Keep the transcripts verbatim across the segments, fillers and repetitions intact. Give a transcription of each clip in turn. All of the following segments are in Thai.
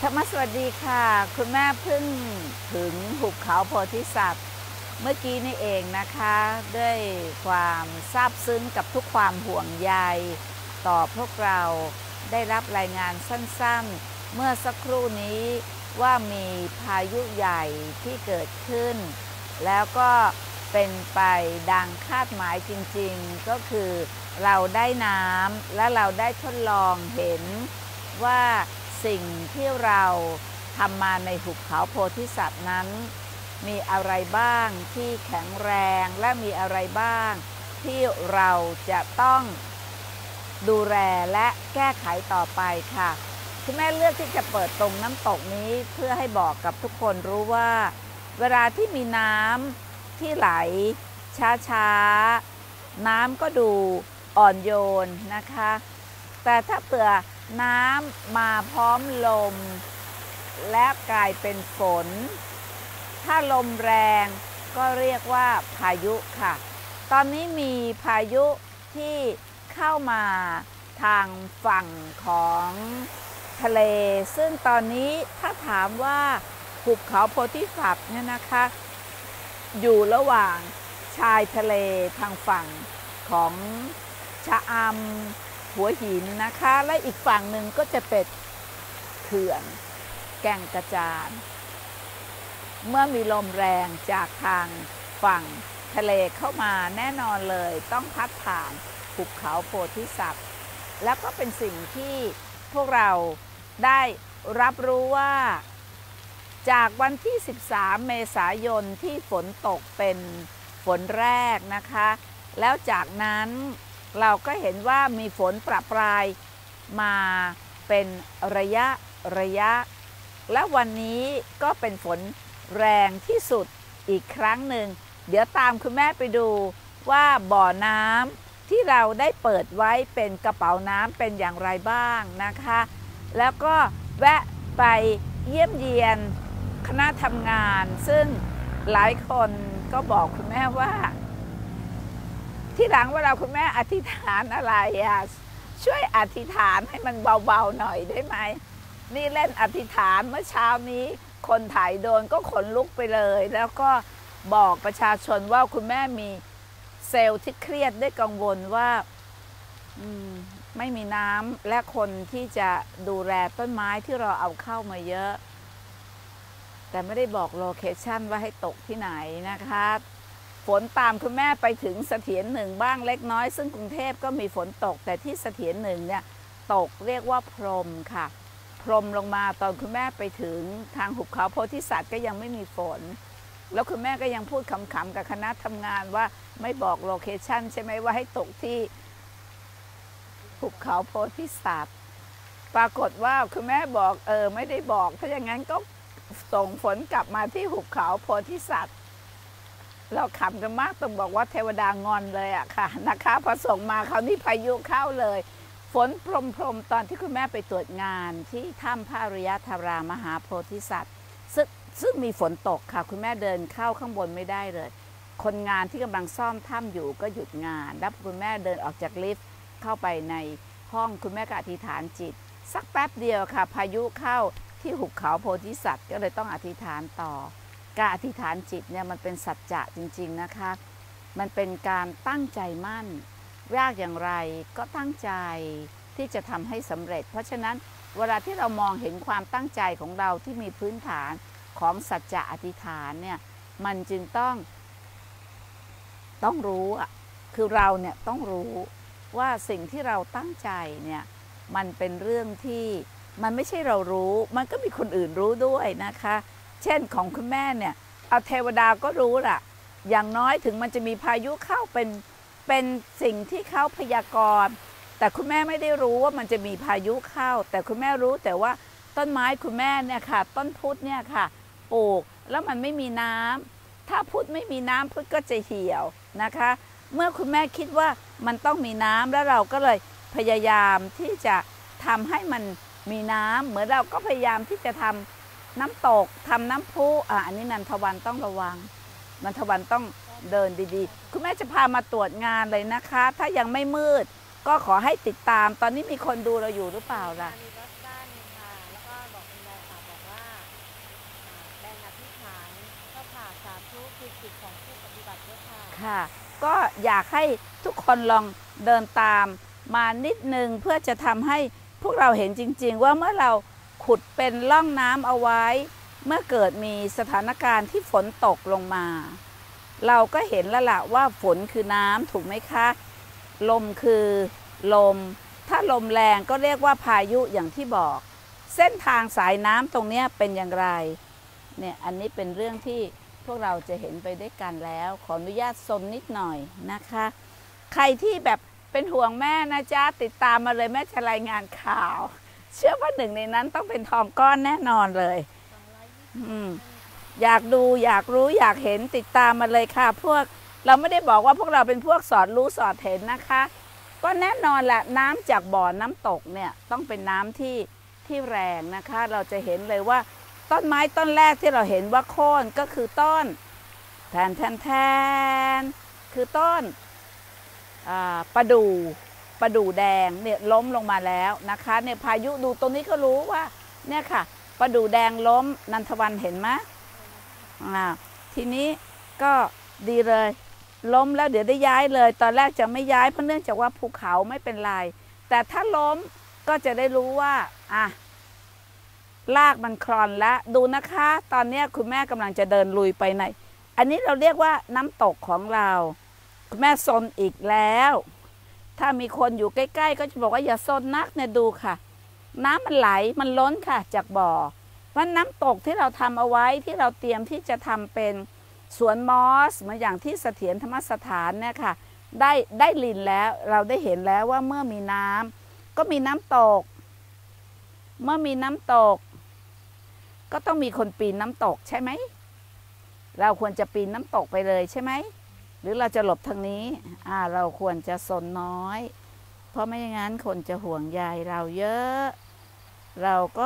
ธรรมสวัสดีค่ะคุณแม่เพิ่งถึงหุบเขาโพธิสัตว์เมื่อกี้นี่เองนะคะด้วยความซาบซึ้งกับทุกความห่วงใยต่อพวกเราได้รับรายงานสั้นๆเมื่อสักครู่นี้ว่ามีพายุใหญ่ที่เกิดขึ้นแล้วก็เป็นไปดังคาดหมายจริงๆก็คือเราได้น้ำและเราได้ทดลองเห็นว่าสิ่งที่เราทำมาในหุบเขาโพธิสัตว์นั้นมีอะไรบ้างที่แข็งแรงและมีอะไรบ้างที่เราจะต้องดูแลและแก้ไขต่อไปค่ะคุณแม่เลือกที่จะเปิดตรงน้ำตกนี้เพื่อให้บอกกับทุกคนรู้ว่าเวลาที่มีน้ำที่ไหลช้าๆน้ำก็ดูอ่อนโยนนะคะแต่ถ้าเผื่อน้ำมาพร้อมลมและกลายเป็นฝนถ้าลมแรงก็เรียกว่าพายุค่ะตอนนี้มีพายุที่เข้ามาทางฝั่งของทะเลซึ่งตอนนี้ถ้าถามว่าหุบเขาโพธิสัตว์เนี่ยนะคะอยู่ระหว่างชายทะเลทางฝั่งของชะอำหัวหินนะคะและอีกฝั่งหนึ่งก็จะเป็นเขื่อนแก่งกระจานเมื่อมีลมแรงจากทางฝั่งทะเลเข้ามาแน่นอนเลยต้องพัดผ่านหุบเขาโพธิสัตว์แล้วก็เป็นสิ่งที่พวกเราได้รับรู้ว่าจากวันที่สิบสามเมษายนที่ฝนตกเป็นฝนแรกนะคะแล้วจากนั้นเราก็เห็นว่ามีฝนประปรายมาเป็นระยะระยะและวันนี้ก็เป็นฝนแรงที่สุดอีกครั้งหนึ่งเดี๋ยวตามคุณแม่ไปดูว่าบ่อน้ำที่เราได้เปิดไว้เป็นกระเป๋าน้ำเป็นอย่างไรบ้างนะคะแล้วก็แวะไปเยี่ยมเยียนคณะทำงานซึ่งหลายคนก็บอกคุณแม่ว่าที่หลังเวลาคุณแม่อธิษฐานอะไรอ่ะช่วยอธิษฐานให้มันเบาๆหน่อยได้ไหมนี่เล่นอธิษฐานเมื่อเช้านี้คนถ่ายโดนก็ขนลุกไปเลยแล้วก็บอกประชาชนว่าคุณแม่มีเซลล์ที่เครียดได้กังวลว่าไม่มีน้ำและคนที่จะดูแลต้นไม้ที่เราเอาเข้ามาเยอะแต่ไม่ได้บอกโลเคชั่นว่าให้ตกที่ไหนนะคะฝนตามคุณแม่ไปถึงเสถียรหนึ่งบ้างเล็กน้อยซึ่งกรุงเทพก็มีฝนตกแต่ที่เสถียรหนึ่งเนี่ยตกเรียกว่าพรมค่ะพรมลงมาตอนคุณแม่ไปถึงทางหุบเขาโพธิสัตว์ก็ยังไม่มีฝนแล้วคุณแม่ก็ยังพูดขำๆกับคณะทำงานว่าไม่บอกโลเคชั่นใช่ไหมว่าให้ตกที่หุบเขาโพธิสัตว์ปรากฏว่าคุณแม่บอกเออไม่ได้บอกถ้าอย่างนั้นก็ส่งฝนกลับมาที่หุบเขาโพธิสัตว์เราขำกันมากต้องบอกว่าเทวดางอนเลยอะค่ะนะคะพอส่งมาเขานี่พายุเข้าเลยฝนพรมๆตอนที่คุณแม่ไปตรวจงานที่ถ้ำพระอริยธารามหาโพธิสัตว์ซึ่งซึ่งมีฝนตกค่ะคุณแม่เดินเข้าข้างบนไม่ได้เลยคนงานที่กำลังซ่อมถ้ำอยู่ก็หยุดงานแล้วคุณแม่เดินออกจากลิฟต์เข้าไปในห้องคุณแม่ก็อธิษฐานจิตสักแป๊บเดียวค่ะพายุเข้าที่หุบเขาโพธิสัตว์ก็เลยต้องอธิษฐานต่อการอธิษฐานจิตเนี่ยมันเป็นสัจจะจริงๆนะคะมันเป็นการตั้งใจมั่นยากอย่างไรก็ตั้งใจที่จะทำให้สำเร็จเพราะฉะนั้นเวลาที่เรามองเห็นความตั้งใจของเราที่มีพื้นฐานของสัจจะอธิษฐานเนี่ยมันจึงต้องต้องรู้อ่ะคือเราเนี่ยต้องรู้ว่าสิ่งที่เราตั้งใจเนี่ยมันเป็นเรื่องที่มันไม่ใช่เรารู้มันก็มีคนอื่นรู้ด้วยนะคะเช่นของคุณแม่เนี่ยเอาเทวดาก็รู้ล่ะอย่างน้อยถึงมันจะมีพายุเข้าเป็นเป็นสิ่งที่เขาพยากรณ์แต่คุณแม่ไม่ได้รู้ว่ามันจะมีพายุเข้าแต่คุณแม่รู้แต่ว่าต้นไม้คุณแม่เนี่ยค่ะต้นพุทธเนี่ยค่ะปลูกแล้วมันไม่มีน้ำถ้าพุทธไม่มีน้ำพุทธก็จะเหี่ยวนะคะเมื่อคุณแม่คิดว่ามันต้องมีน้ำแล้วเราก็เลยพยายามที่จะทำให้มันมีน้ำเหมือนเราก็พยายามที่จะทำน้ำตกทำน้ำพุอ่ะอันนี้นันทวันต้องระวังนันทวันต้องเดินดีๆคุณแม่จะพามาตรวจงานเลยนะคะถ้ายังไม่มืดก็ขอให้ติดตามตอนนี้มีคนดูเราอยู่หรือเปล่าล่ะมีรถบ้านค่ะแล้วก็บอกคุณยายค่ะค่ะก็อยากให้ทุกคนลองเดินตามมานิดนึงเพื่อจะทำให้พวกเราเห็นจริงๆว่าเมื่อเราขุดเป็นร่องน้ำเอาไว้เมื่อเกิดมีสถานการณ์ที่ฝนตกลงมาเราก็เห็นแล้วล่ะว่าฝนคือน้ำถูกไหมคะลมคือลมถ้าลมแรงก็เรียกว่าพายุอย่างที่บอกเส้นทางสายน้ำตรงนี้เป็นอย่างไรเนี่ยอันนี้เป็นเรื่องที่พวกเราจะเห็นไปด้วยกันแล้วขออนุญาตซนนิดหน่อยนะคะใครที่แบบเป็นห่วงแม่นะจ๊ะติดตามมาเลยแม่จะรายงานข่าวเชื่อว่าหนึ่งในนั้นต้องเป็นทองก้อนแน่นอนเลยอืมอยากดูอยากรู้อยากเห็นติดตามมาเลยค่ะพวกเราไม่ได้บอกว่าพวกเราเป็นพวกสอดรู้สอดเห็นนะคะก็แน่นอนแหละน้ำจากบ่อน้ำตกเนี่ยต้องเป็นน้ำที่ที่แรงนะคะเราจะเห็นเลยว่าต้นไม้ต้นแรกที่เราเห็นว่าโค่นก็คือต้นแทนแทนแทนคือต้นประดู่ประดู่แดงเนี่ยล้มลงมาแล้วนะคะเนี่ยพายุดูตรงนี้ก็รู้ว่าเนี่ยค่ะประดู่แดงล้มนันทวันเห็นไหมอ่าทีนี้ก็ดีเลยล้มแล้วเดี๋ยวได้ย้ายเลยตอนแรกจะไม่ย้ายเพราะเนื่องจากว่าภูเขาไม่เป็นไรแต่ถ้าล้มก็จะได้รู้ว่าอ่ะลากมันคลอนแล้วดูนะคะตอนนี้คุณแม่กำลังจะเดินลุยไปในอันนี้เราเรียกว่าน้ำตกของเราคุณแม่ซนอีกแล้วถ้ามีคนอยู่ใกล้ๆก็จะบอกว่าอย่าซนนักเนี่ยดูค่ะน้ำมันไหลมันล้นค่ะจากบ่อเพราะน้ำตกที่เราทำเอาไว้ที่เราเตรียมที่จะทำเป็นสวนมอสเหมือนอย่างที่เสถียรธรรมสถานเนี่ยค่ะได้ได้ลินแล้วเราได้เห็นแล้วว่าเมื่อมีน้ำก็มีน้ำตกเมื่อมีน้ำตกก็ต้องมีคนปีนน้ำตกใช่ไหมเราควรจะปีนน้ำตกไปเลยใช่ไหมหรือเราจะหลบทางนี้อ่าเราควรจะสนน้อยเพราะไม่อย่างนั้นคนจะห่วงใยเราเยอะเราก็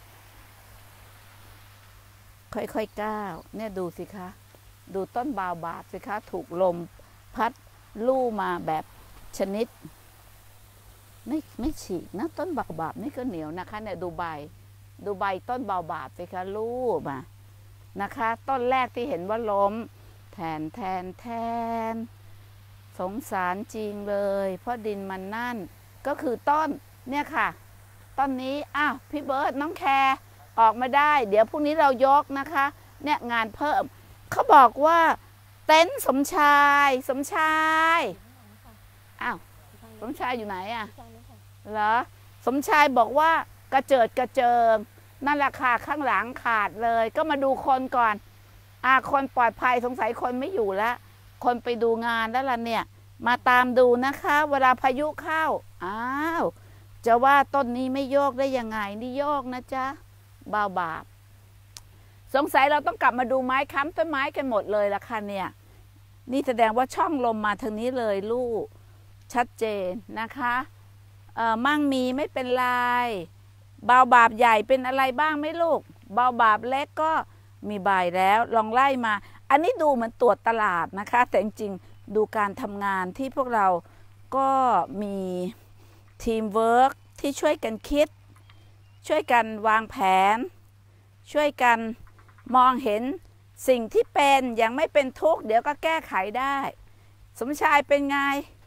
ค่อยๆก้าวเนี่ยดูสิคะดูต้นบาบาบสิคะถูกลมพัดลู่มาแบบชนิดไม่ไม่ฉีกนะต้นบาบาบนี่ก็เหนียวนะคะเนี่ยดูใบดูใบต้นบาบาบสิคะลู่มานะคะต้นแรกที่เห็นว่าล้มแทนแทนแทนสงสารจริงเลยเพราะดินมันนั่นก็คือต้นเนี่ยค่ะต้นนี้อ้าวพี่เบิร์ดน้องแคร์ออกมาได้เดี๋ยวพรุ่งนี้เรายกนะคะเนี่ยงานเพิ่มเขาบอกว่าเต็นท์สมชายสมชายอ้าวสมชายอยู่ไหนอ่ะเหรอสมชายบอกว่ากระเจิดกระเจิงนั่นแหละค่ะข้างหลังขาดเลยก็มาดูคนก่อนอ่าคนปลอดภัยสงสัยคนไม่อยู่แล้วคนไปดูงานแล้วล่ะเนี่ยมาตามดูนะคะเวลาพายุเข้าอ้าวจะว่าต้นนี้ไม่โยกได้ยังไงนี่โยกนะจ๊ะบาบาบสงสัยเราต้องกลับมาดูไม้ค้ำต้นไม้กันหมดเลยละค่ะเนี่ยนี่แสดงว่าช่องลมมาทางนี้เลยลูกชัดเจนนะคะเอ่อมั่งมีไม่เป็นไรบาบาบใหญ่เป็นอะไรบ้างไหมลูกบาบาบเล็กก็มีใบแล้วลองไล่มาอันนี้ดูเหมือนตรวจตลาดนะคะแต่จริงๆดูการทำงานที่พวกเราก็มีทีมเวิร์กที่ช่วยกันคิดช่วยกันวางแผนช่วยกันมองเห็นสิ่งที่เป็นยังไม่เป็นทุกข์เดี๋ยวก็แก้ไขได้สมชายเป็นไง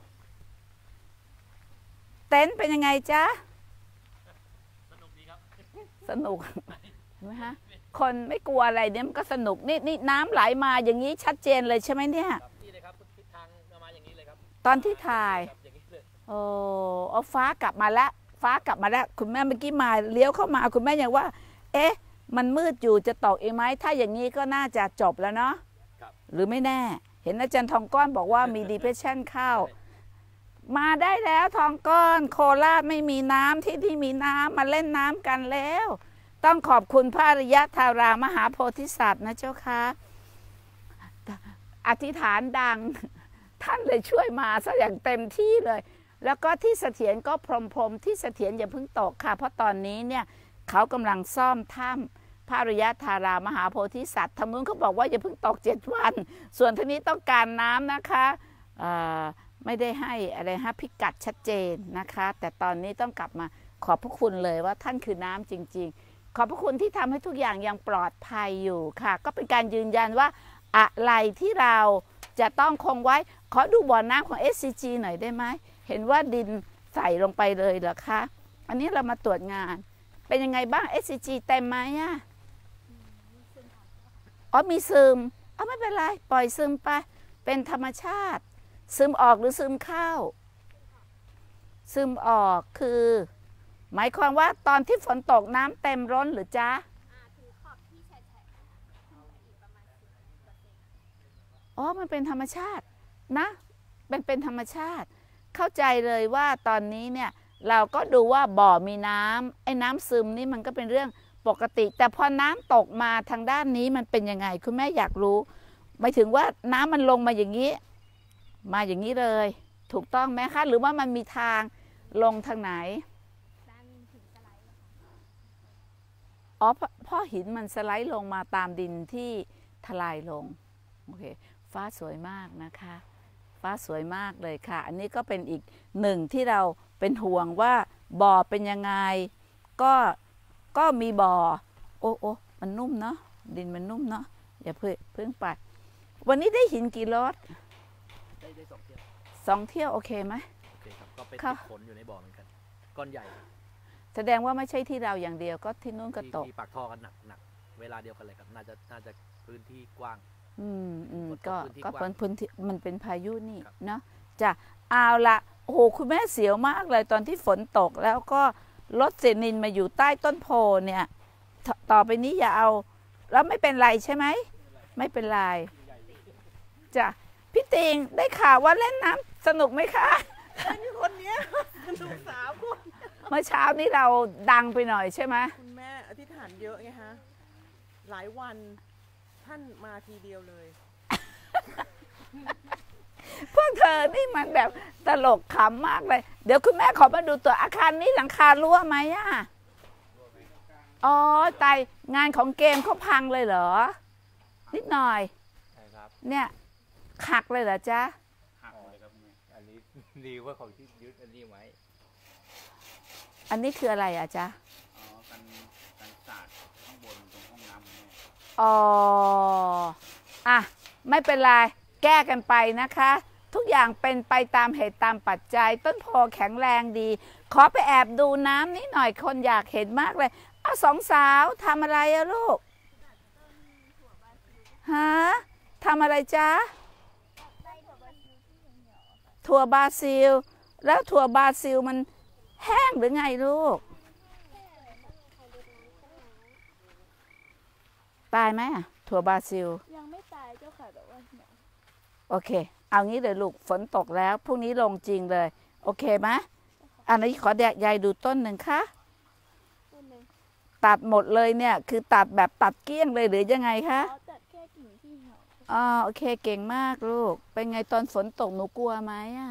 เต็นท์เป็นยังไงจ๊ะสนุกดีครับสนุกเห็นไหมฮะคนไม่กลัวอะไรเนี่ยมันก็สนุกนี่นี่น้ำไหลมาอย่างนี้ชัดเจนเลยใช่ไหมเนี่ยนี่เลยครับทิศทางมาอย่างนี้เลยครับตอนที่ถ่ายโอ้เอาฟ้ากลับมาแล้วฟ้ากลับมาแล้วคุณแม่เมื่อกี้มาเลี้ยวเข้ามาคุณแม่ยังว่าเอ๊ะมันมืดอยู่จะตกอีกไหมถ้าอย่างนี้ก็น่าจะจบแล้วเนาะหรือไม่แน่เห็นอาจารย์ทองก้อนบอกว่ามีดีเพรสชันเข้ามาได้แล้วทองก้อนโคราชไม่มีน้ำที่ที่มีน้ำมาเล่นน้ำกันแล้วต้องขอบคุณพระอริยธารามหาโพธิสัตว์นะเจ้าค่ะอธิษฐานดังท่านเลยช่วยมาซะอย่างเต็มที่เลยแล้วก็ที่เสถียรก็พรมพรมที่เสถียรอย่าเพิ่งตกค่ะเพราะตอนนี้เนี่ยเขากำลังซ่อมถ้ำพระอริยธารามหาโพธิสัตว์ทางนู้นเขาบอกว่าอย่าเพิ่งตกเจ็ดวันส่วนทางนี้ต้องการน้ำนะคะไม่ได้ให้อะไรฮะพิกัดชัดเจนนะคะแต่ตอนนี้ต้องกลับมาขอบพระคุณเลยว่าท่านคือน้ำจริงๆขอบพระคุณที่ทำให้ทุกอย่างยังปลอดภัยอยู่ค่ะก็เป็นการยืนยันว่าอะไรที่เราจะต้องคงไว้ขอดูบ่อน้ำของ เอส ซี จี หน่อยได้ไหมเห็นว่าดินใส่ลงไปเลยเหรอคะอันนี้เรามาตรวจงานเป็นยังไงบ้าง เอส ซี จี เต็มไหมอ่ะอ๋อมีซึมเอาไม่เป็นไรปล่อยซึมไปเป็นธรรมชาติซึมออกหรือซึมเข้าซึมออกคือหมายความว่าตอนที่ฝนตกน้ำเต็มร้นหรือจ๊ะอ๋อมันเป็นธรรมชาตินะเป็นเป็นธรรมชาติเข้าใจเลยว่าตอนนี้เนี่ยเราก็ดูว่าบ่อมีน้ำไอ้น้ำซึมนี่มันก็เป็นเรื่องปกติแต่พอน้ำตกมาทางด้านนี้มันเป็นยังไงคุณแม่อยากรู้หมายถึงว่าน้ำมันลงมาอย่างนี้มาอย่างนี้เลยถูกต้องไหมคะหรือว่ามันมีทางลงทางไหนอ๋อพ่อหินมันสไลด์ลงมาตามดินที่ทลายลงโอเคฟ้าสวยมากนะคะฟ้าสวยมากเลยค่ะอันนี้ก็เป็นอีกหนึ่งที่เราเป็นห่วงว่าบ่อเป็นยังไงก็ก็มีบ่อโอ้โอ้มันนุ่มเนาะดินมันนุ่มเนาะอย่าเพิ่งเพิ่งไปวันนี้ได้หินกี่รถได้ได้สองเที่ยวสองเที่ยวโอเคไหมโอเคครับก็เป็นขนอยู่ในบ่อเหมือนกันก้อนใหญ่แสดงว่าไม่ใช่ที่เราอย่างเดียวก็ที่นู้นก็ตกที่ปากท่อกันหนักหนักเวลาเดียวกันเลยครับน่าจะน่าจะพื้นที่กว้างอืมอืมก็ก็เป็นพื้นที่มันเป็นพายุนี่เนาะจะเอาละโอ้โหคุณแม่เสียวมากเลยตอนที่ฝนตกแล้วก็รถเซนินมาอยู่ใต้ต้นโพเนี่ยต่อไปนี้อย่าเอาแล้วไม่เป็นไรใช่ไหมไม่เป็นไรจ้ะพี่ติงได้ข่าวว่าเล่นน้ำสนุกไหมคะเล่นคนนี้สนุกสามคนเมื่อเช้านี้เราดังไปหน่อยใช่ไหมคุณแม่อธิษฐานเยอะไงฮะหลายวันท่านมาทีเดียวเลยพวกเธอนี่มันแบบตลกขำมากเลยเดี๋ยวคุณแม่ขอมาดูตัวอาคารนี้หลังคารั่วไหมอ่ะอ๋อตายงานของเกมเขาพังเลยเหรอนิดหน่อยใช่ครับเนี่ยหักเลยเหรอจ๊ะหักเลยครับอันนี้ดีว่าเขาที่ยึดอันนี้ไว้อันนี้คืออะไรอ่ะจ๊ะอ๋อกันกันศาสตร์ข้างบนตรงห้องน้ำเนี่ยอ๋ออ่ะไม่เป็นไรแก้กันไปนะคะทุกอย่างเป็นไปตามเหตุตามปัจจัยต้นโพแข็งแรงดีขอไปแอบดูน้ำนิดหน่อยคนอยากเห็นมากเลยอ้าวสองสาวทำอะไรอะลูกฮะทำอะไรจ๊ะถั่วบราซิลแล้วถั่วบราซิลมันแห้งหรือไงลูกตายไหมอะถั่วบราซิลยังไม่ตายเจ้าค่ะแต่ว่าโอเคเอางี้เลยลูกฝนตกแล้วพรุ่งนี้ลงจริงเลยโอเคไหมอันนี้ขอแดกยายดูต้นหนึ่งค่ะตัดหมดเลยเนี่ยคือตัดแบบตัดเกลี้ยงเลยหรือยังไงคะตัดแค่กิ่งที่เหี่ยวอ๋อโอเคเก่งมากลูกเป็นไงตอนฝนตกหนูกลัวไหมอ่ะ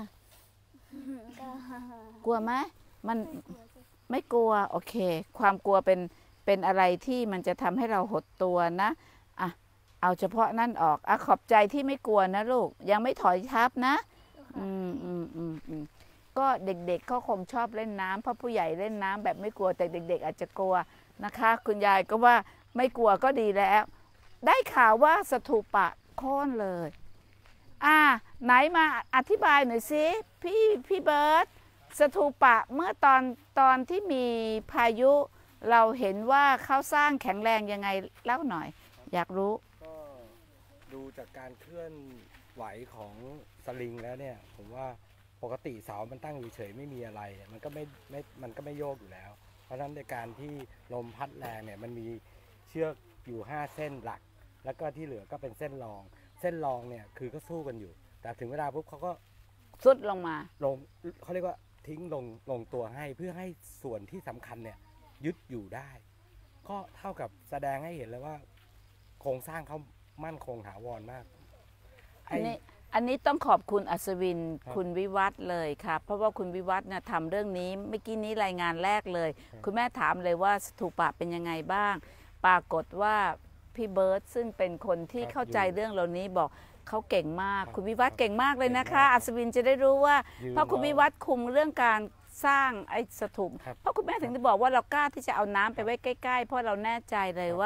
กลัวไหมมันไม่กลัวโอเคความกลัวเป็นเป็นอะไรที่มันจะทำให้เราหดตัวนะอ่ะเอาเฉพาะนั่นออกอ่ะขอบใจที่ไม่กลัวนะลูกยังไม่ถอยทับนะอืมอืมอืมอืมก็เด็กๆ เ, เขาคงชอบเล่นน้ำเพราะผู้ใหญ่เล่นน้ำแบบไม่กลัวแต่เด็กๆ อาจจะกลัวนะคะคุณยายก็ว่าไม่กลัวก็ดีแล้วได้ข่าวว่าสถูปะโค่นเลยอ่าไหนมาอธิบายหน่อยสิพี่พี่เบิร์ตสถูปะเมื่อตอนตอนที่มีพายุเราเห็นว่าเขาสร้างแข็งแรงยังไงเล่าหน่อยอยากรู้ก็ดูจากการเคลื่อนไหวของสลิงแล้วเนี่ยผมว่าปกติเสามันตั้งอยู่เฉยไม่มีอะไรมันก็ไม่ไม่มันก็ไม่โยกอยู่แล้วเพราะฉะนั้นในการที่ลมพัดแรงเนี่ยมันมีเชือกอยู่ห้าเส้นหลักแล้วก็ที่เหลือก็เป็นเส้นรองเส้นรองเนี่ยคือก็สู้กันอยู่แต่ถึงเวลาปุ๊บเขาก็สุดลงมาลงเขาเรียกว่าทิ้งลงลงตัวให้เพื่อให้ส่วนที่สำคัญเนี่ยยึดอยู่ได้ก็เท่ากับแสดงให้เห็นเลยว่าโครงสร้างเขามั่นคงถาวรมากอันนี้อันนี้ต้องขอบคุณอัศวินคุณวิวัฒน์เลยค่ะเพราะว่าคุณวิวัฒน์เนี่ยทำเรื่องนี้เมื่อกี้นี้รายงานแรกเลยคุณแม่ถามเลยว่าสถูปะเป็นยังไงบ้างปรากฏว่าพี่เบิร์ตซึ่งเป็นคนที่เข้าใจเรื่องเหล่านี้บอกเขาเก่งมากคุณวิวัฒน์เก่งมากเลยนะคะอัศวินจะได้รู้ว่าเพราะคุณวิวัฒน์คุมเรื่องการสร้างไอ้สถูปเพราะคุณแม่ถึงได้บอกว่าเรากล้าที่จะเอาน้ำไปไว้ใกล้ๆเพราะเราแน่ใจเลยว่า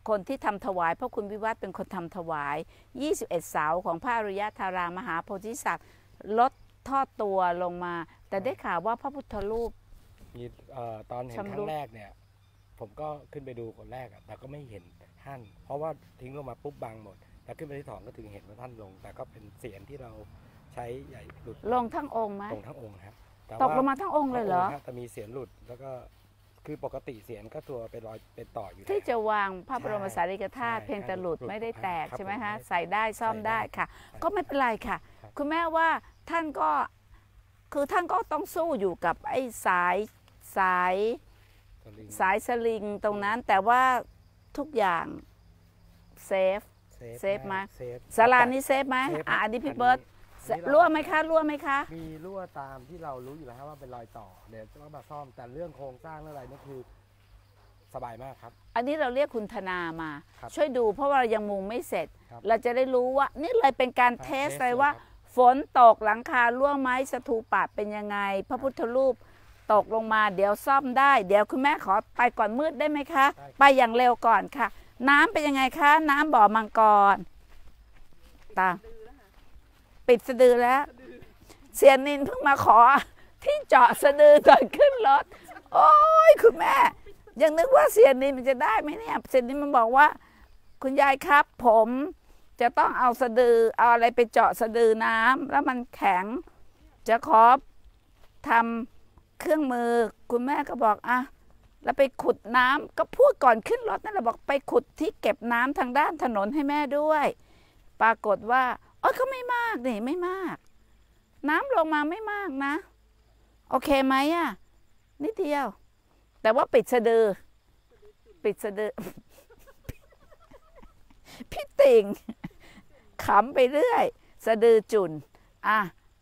คนที่ทำถวายเพราะคุณวิวัฒน์เป็นคนทำถวายยี่สิบเอ็ดเสาของพระอริยธารามหาโพธิสัตว์ลดทอดตัวลงมา แต่ได้ข่าวว่าพระพุทธรูปมีเอ่อตอนเห็นชำรุดครั้งแรกเนี่ย ผมก็ขึ้นไปดูคนแรกอะแต่ก็ไม่เห็นท่าน เพราะว่าทิ้งลงมาปุ๊บบังหมด แล้วขึ้นไปที่สองก็ถึงเห็นว่าท่านลง แต่ก็เป็นเสียงที่เราใช้ใหญ่หลุดลงทั้งองค์ไหมลงทั้งองค์ครับแต่ตกว่ลงมาทั้งองค์เลยเหรอทั้งงค์คบแต่มีเสียงหลุดแล้วก็คือปกติเสียงก็ตัวเป็นรอยเป็นต่ออยู่แล้วที่จะวางพระบรมสารีริกธาตุใช่เพียงแต่หลุดหลุดไม่ได้แตกครับใช่ไหมผมคะไม่ได้ใส่ได้ซ่อมใส่ได้ได้ค่ะใช่ก็ไม่เป็นไรค่ะครับคุณแม่ว่าท่านก็คือท่านก็ต้องสู้อยู่กับไอ้สายสายสลิงสายสลิงตรงนั้น แต่ว่าทุกอย่างเซฟ เซฟไหมเซฟศาลานี้เซฟไหมเซฟอ่ะอันนี้พี่อันนี้เบิร์ตอันนี้เรารั่วไหมคะรั่วไหมคะมีรั่วตามที่เรารู้อยู่แล้วครับว่าเป็นรอยต่อเดี๋ยวต้องมาซ่อมแต่เรื่องโครงสร้างเรื่องอะไรนี่คือสบายมากครับอันนี้เราเรียกคุณธนามาครับช่วยดูเพราะว่าเรายังมุงไม่เสร็จครับเราจะได้รู้ว่า นี่เลยเป็นการครับเทสเทสเลยว่าเลยครับฝนตกหลังคารั่วไหมสถูปะเป็นยังไง พระพุทธรูปตกลงมา เดี๋ยวซ่อมได้ เดี๋ยวคุณแม่ขอไปก่อนมืดได้ไหมคะ ไปอย่างเร็วก่อนค่ะ น้ำเป็นยังไงคะ น้ำบ่อมังกรตามปิดสะดือแล้ว เสียนินเพิ่งมาขอที่เจาะสะดือก่อนขึ้นรถ โอ้ยคุณแม่ ยังนึกว่าเสียนินมันจะได้ไหมเนี่ยเสียนินมันบอกว่า คุณยายครับ ผมจะต้องเอาสะดือเอาอะไรไปเจาะสะดือน้ำแล้วมันแข็ง จะขอทำเครื่องมือ คุณแม่ก็บอกอ่ะแล้วไปขุดน้ำก็พูดก่อนขึ้นรถนั่นแหละบอกไปขุดที่เก็บน้ำทางด้านถนนให้แม่ด้วย ปรากฏว่าโอ้ยก็ไม่มากนี่ไม่มาก น้ำลงมาไม่มากนะ โอเคไหมอ่ะนิดเดียว แต่ว่าปิดสะดือ ปิดสะดือ พี่ติ่งขำไปเรื่อย สะดือจุนอ่ะ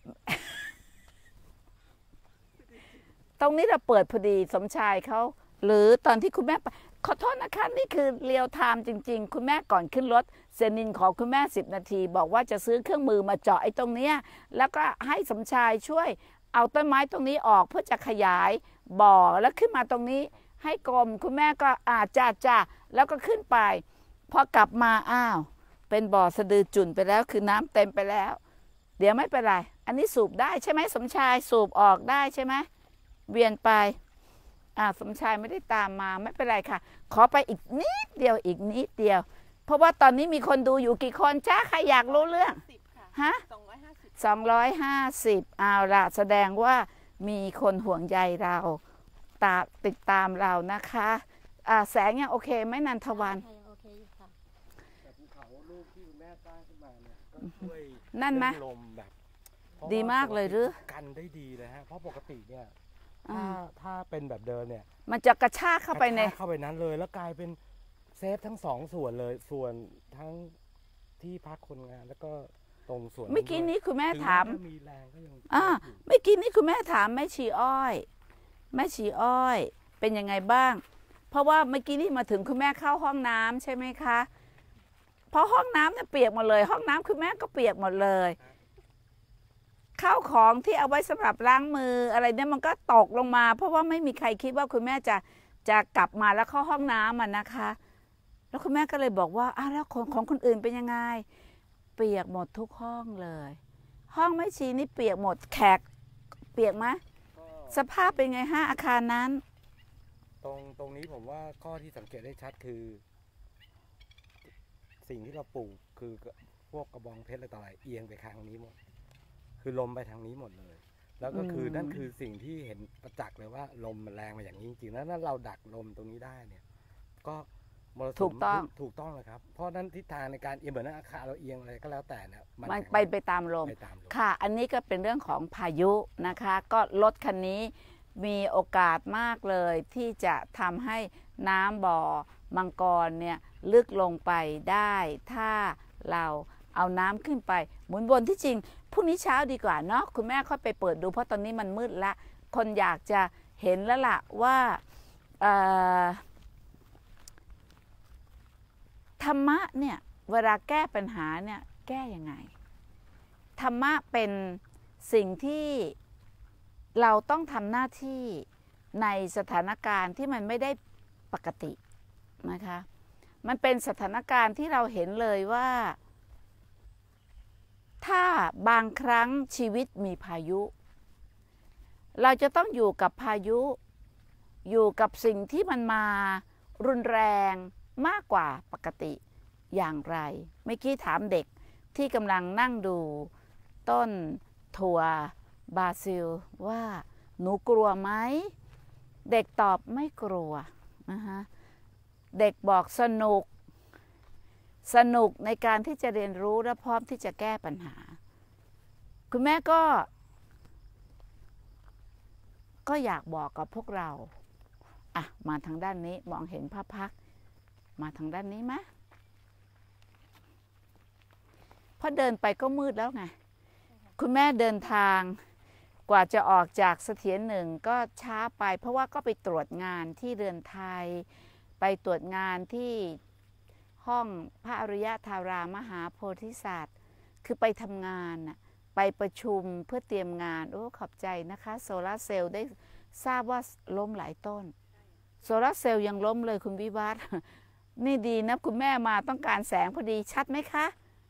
ตรงนี้เราเปิดพอดีสมชายเขาหรือตอนที่คุณแม่ไปขอโทษนะคะนี่คือเรียลไทม์จริงๆ คุณแม่ก่อนขึ้นรถเซนินขอคุณแม่สิบนาที บอกว่าจะซื้อเครื่องมือมาเจาะไอ้ตรงเนี้ยแล้วก็ให้สมชายช่วยเอาต้นไม้ตรงนี้ออกเพื่อจะขยายบ่อแล้วขึ้นมาตรงนี้ให้กลมคุณแม่ก็อ่าจ้าจ้าแล้วก็ขึ้นไปพอกลับมาอ้าวเป็นบ่อสะดือจุ่นไปแล้วคือน้ำเต็มไปแล้ว เดี๋ยวไม่เป็นไรอันนี้สูบได้ใช่ไหมสมชายสูบออกได้ใช่ไหมเวียนไปอ่าสมชายไม่ได้ตามมาไม่เป็นไรค่ะขอไปอีกนิดเดียวอีกนิดเดียวเพราะว่าตอนนี้มีคนดูอยู่กี่คนจ้าใครอยากรู้เรื่องสิบค่ะฮะสองร้อยห้าสิบสองร้อยห้าสิบเอาละแสดงว่ามีคนห่วงใยเราตามติดตามเรานะคะอ่าแสงยังโอเคไหมนันทวันค่ะยังโอเคอยู่ค่ะแต่ภูเขาลูกที่คุณแม่สร้างขึ้นมาเนี่ยก็ช่วยนั่นไหมเรื่องลมแบบเพระดีมากเลยหรือกันได้ดีเลยฮะเพราะปกติเนี่ยอ่าถ้าถ้าเป็นแบบเดิมเนี่ยมันจะกระชากเข้าไปในกระชกเข้าไปนั้นเลย แล้วกลายเป็นเซฟทั้งสองส่วนเลย ส่วนทั้งที่พักคนงานแล้วก็ตรงส่วนเมื่อกี้นี้คุณแม่ถึงถามแมีแรงก็ยังอ่าอยู่เมื่อกี้นี้คุณแม่ถามแม่ชีอ้อยแม่ชีอ้อย เป็นยังไงบ้าง เพราะว่าเมื่อกี้นี่มาถึงคุณแม่เข้าห้องน้ำใช่ไหมคะเพราะห้องน้ำเนี่ยเปียกหมดเลย ห้องน้ำคุณแม่ก็เปียกหมดเลยข้าวของที่เอาไว้สำหรับล้างมืออะไรเนี่ยมันก็ตกลงมา เพราะว่าไม่มีใครคิดว่าคุณแม่จะจะกลับมาแล้วเข้าห้องน้ำอ่ะนะคะ แล้วคุณแม่ก็เลยบอกว่าอ้าวแล้วของของคนอื่นเป็นยังไง เปียกหมดทุกห้องเลย ห้องแม่ชีนี่เปียกหมดแขกเปียกไหมก็สภาพเป็นไงฮะอาคารนั้นตรงตรงนี้ผมว่าข้อที่สังเกตได้ชัดคือ สิ่งที่เราปลูกคือพวกกระบองเพชรอะไรต่ออะไรเอียงไปทางนี้หมด คือลมไปทางนี้หมดเลย แล้วก็คืออืมนั่นคือสิ่งที่เห็นประจักษ์เลยว่าลมมันแรงมาอย่างนี้จริงๆแล้วนั่นเราดักลมตรงนี้ได้เนี่ย ก็มรสุมถูกต้องถูกต้องเลยครับ เพราะนั้นทิศทางในการเอียงเหมือนอาคารเราเอียงอะไรก็แล้วแต่เนี่ยมันแข็งไปไปตามลมไปตามลมค่ะ อันนี้ก็เป็นเรื่องของพายุนะคะ ก็รถคันนี้มีโอกาสมากเลยที่จะทำให้น้ำบ่อมังกรเนี่ยลึกลงไปได้ ถ้าเราเอาน้ำขึ้นไปหมุนวนที่จริงพรุ่งนี้เช้าดีกว่าเนาะคุณแม่ค่อยไปเปิดดูเพราะตอนนี้มันมืดละคนอยากจะเห็นแล้วล่ะว่าเอ่อธรรมะเนี่ยเวลาแก้ปัญหาเนี่ยแก้ยังไงธรรมะเป็นสิ่งที่เราต้องทำหน้าที่ในสถานการณ์ที่มันไม่ได้ปกตินะคะมันเป็นสถานการณ์ที่เราเห็นเลยว่า ถ้าบางครั้งชีวิตมีพายุ เราจะต้องอยู่กับพายุ อยู่กับสิ่งที่มันมารุนแรงมากกว่าปกติอย่างไรเมื่อกี้ถามเด็กที่กำลังนั่งดูต้นถั่วบราซิลว่าหนูกลัวไหมเด็กตอบไม่กลัวนะคะเด็กบอกสนุกสนุกในการที่จะเรียนรู้และพร้อมที่จะแก้ปัญหาคุณแม่ก็ก็อยากบอกกับพวกเราอ่ะมาทางด้านนี้มองเห็นพระพักตร์มาทางด้านนี้ไหมพอเดินไปก็มืดแล้วไงคุณแม่เดินทางกว่าจะออกจากเสถียรหนึ่งก็ช้าไปเพราะว่าก็ไปตรวจงานที่เรือนไทยไปตรวจงานที่ห้องพระอริยธารามหาโพธิสัตว์คือไปทำงานน่ะไปประชุมเพื่อเตรียมงานโอ้ขอบใจนะคะโซลาร์เซลล์ได้ทราบว่าล้มหลายต้นโซลาร์เซลล์ยังล้มเลยคุณวิวัฒน์นี่ดีนะคุณแม่มาต้องการแสงพอดีชัดไหมคะ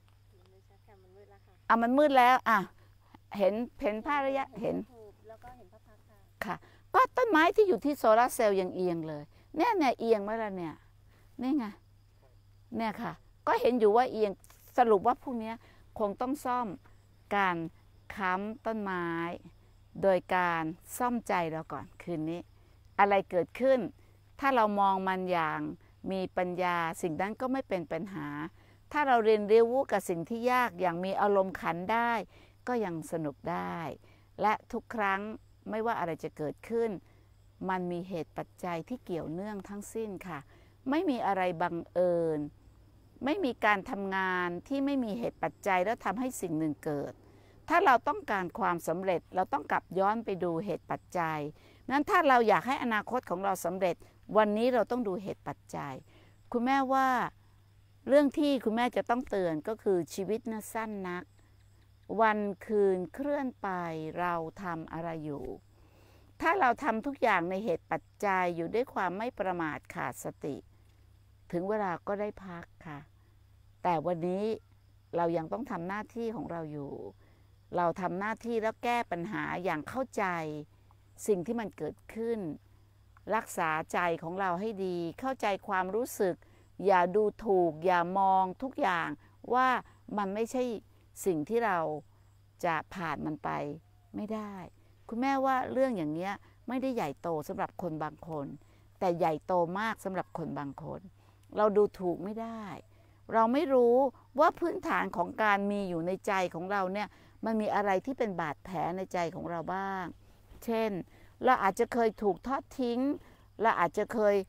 อ่ะมันมืดแล้วอ่ะเห็นเห็นพระอริยะเห็นแล้วก็เห็นพระพักตร์ค่ะก็ต้นไม้ที่อยู่ที่โซลาร์เซลล์ยังเอียงเลยเนี่ยเนี่ยเอียงไหมล่ะเนี่ยนี่ไงเนี่ยค่ะก็เห็นอยู่ว่าเอียงสรุปว่าพวกนี้คงต้องซ่อมการค้ำต้นไม้โดยการซ่อมใจเราก่อนคืนนี้อะไรเกิดขึ้นถ้าเรามองมันอย่างมีปัญญาสิ่งนั้นก็ไม่เป็นปัญหาถ้าเราเรียนรู้กับสิ่งที่ยากอย่างมีอารมณ์ขันได้ก็ยังสนุกได้และทุกครั้งไม่ว่าอะไรจะเกิดขึ้นมันมีเหตุปัจจัยที่เกี่ยวเนื่องทั้งสิ้นค่ะไม่มีอะไรบังเอิญไม่มีการทำงานที่ไม่มีเหตุปัจจัยแล้วทำให้สิ่งหนึ่งเกิดถ้าเราต้องการความสำเร็จเราต้องกลับย้อนไปดูเหตุปัจจัยนั้นถ้าเราอยากให้อนาคตของเราสำเร็จวันนี้เราต้องดูเหตุปัจจัยคุณแม่ว่าเรื่องที่คุณแม่จะต้องเตือนก็คือชีวิตน่ะสั้นนักวันคืนเคลื่อนไปเราทำอะไรอยู่ถ้าเราทำทุกอย่างในเหตุปัจจัยอยู่ด้วยความไม่ประมาทขาดสติถึงเวลาก็ได้พักค่ะแต่วันนี้เรายังต้องทำหน้าที่ของเราอยู่เราทำหน้าที่แล้วแก้ปัญหาอย่างเข้าใจสิ่งที่มันเกิดขึ้นรักษาใจของเราให้ดีเข้าใจความรู้สึกอย่าดูถูกอย่ามองทุกอย่างว่ามันไม่ใช่สิ่งที่เราจะผ่านมันไปไม่ได้คุณแม่ว่าเรื่องอย่างนี้ไม่ได้ใหญ่โตสำหรับคนบางคนแต่ใหญ่โตมากสำหรับคนบางคนเราดูถูกไม่ได้เราไม่รู้ว่าพื้นฐานของการมีอยู่ในใจของเราเนี่ยมันมีอะไรที่เป็นบาดแผลในใจของเราบ้างเช่นเราอาจจะเคยถูกทอดทิ้งเราอาจจะเคย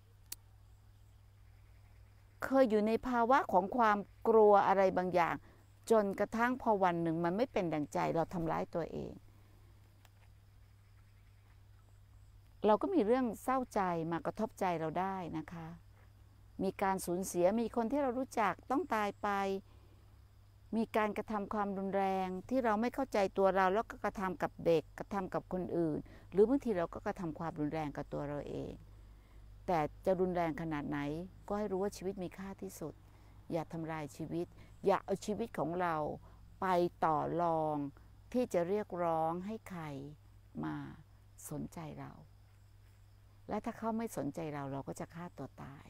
เคยอยู่ในภาวะของความกลัวอะไรบางอย่างจนกระทั่งพอวันหนึ่งมันไม่เป็นดังใจเราทำร้ายตัวเองเราก็มีเรื่องเศร้าใจมากระทบใจเราได้นะคะมีการสูญเสียมีคนที่เรารู้จักต้องตายไปมีการกระทำความรุนแรงที่เราไม่เข้าใจตัวเราแล้วก็กระทำกับเด็กกระทำกับคนอื่นหรือบางทีเราก็กระทำความรุนแรงกับตัวเราเองแต่จะรุนแรงขนาดไหนก็ให้รู้ว่าชีวิตมีค่าที่สุดอย่าทำลายชีวิตอย่าเอาชีวิตของเราไปต่อรองที่จะเรียกร้องให้ใครมาสนใจเราและถ้าเขาไม่สนใจเราเราก็จะฆ่าตัวตาย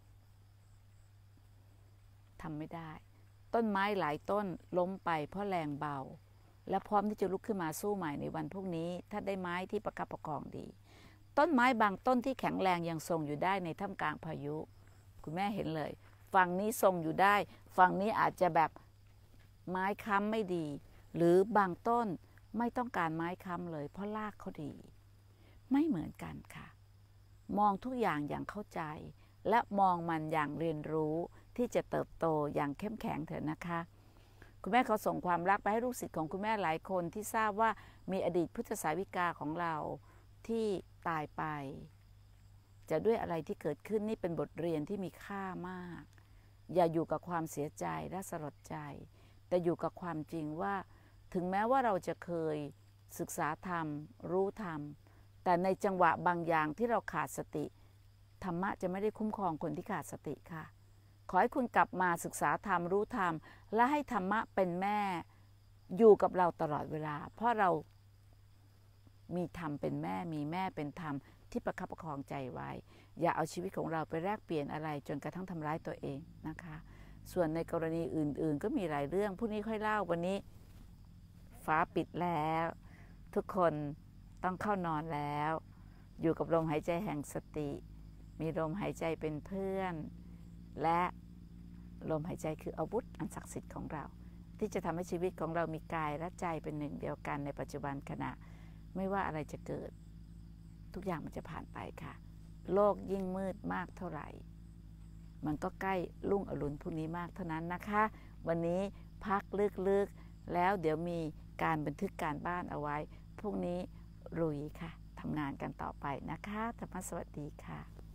ทำไม่ได้ต้นไม้หลายต้นล้มไปเพราะแรงเบาและพร้อมที่จะลุกขึ้นมาสู้ใหม่ในวันพรุ่งนี้ถ้าได้ไม้ที่ประคับประคองดีต้นไม้บางต้นที่แข็งแรงยังทรงอยู่ได้ในท่ามกลางพายุคุณแม่เห็นเลยฝั่งนี้ทรงอยู่ได้ฝั่งนี้อาจจะแบบไม้ค้ำไม่ดีหรือบางต้นไม่ต้องการไม้ค้ำเลยเพราะรากเขาดีไม่เหมือนกันค่ะมองทุกอย่างอย่างเข้าใจและมองมันอย่างเรียนรู้ที่จะเติบโตอย่างเข้มแข็งเถอะนะคะคุณแม่ขอส่งความรักไปให้ลูกศิษย์ของคุณแม่หลายคนที่ทราบว่ามีอดีตพุทธสาวิกาของเราที่ตายไปจะด้วยอะไรที่เกิดขึ้นนี่เป็นบทเรียนที่มีค่ามากอย่าอยู่กับความเสียใจและสลดใจแต่อยู่กับความจริงว่าถึงแม้ว่าเราจะเคยศึกษาธรรมรู้ธรรมแต่ในจังหวะบางอย่างที่เราขาดสติธรรมะจะไม่ได้คุ้มครองคนที่ขาดสติค่ะขอให้คุณกลับมาศึกษาธรรมรู้ธรรมและให้ธรรมะเป็นแม่อยู่กับเราตลอดเวลาเพราะเรามีธรรมเป็นแม่มีแม่เป็นธรรมที่ประคับประคองใจไว้อย่าเอาชีวิตของเราไปแลกเปลี่ยนอะไรจนกระทั่งทำร้ายตัวเองนะคะส่วนในกรณีอื่นๆก็มีหลายเรื่องพรุ่งนี้ค่อยเล่าวันนี้ฟ้าปิดแล้วทุกคนต้องเข้านอนแล้วอยู่กับลมหายใจแห่งสติมีลมหายใจเป็นเพื่อนและลมหายใจคืออาวุธอันศักดิ์สิทธิ์ของเราที่จะทำให้ชีวิตของเรามีกายและใจเป็นหนึ่งเดียวกันในปัจจุบันขณะไม่ว่าอะไรจะเกิดทุกอย่างมันจะผ่านไปค่ะโลกยิ่งมืดมากเท่าไหร่มันก็ใกล้รุ่งอรุณพรุ่งนี้มากเท่านั้นนะคะวันนี้พักลึกๆแล้วเดี๋ยวมีการบันทึกการบ้านเอาไว้พรุ่งนี้ลุยค่ะทำงานกันต่อไปนะคะธรรมะสวัสดีค่ะ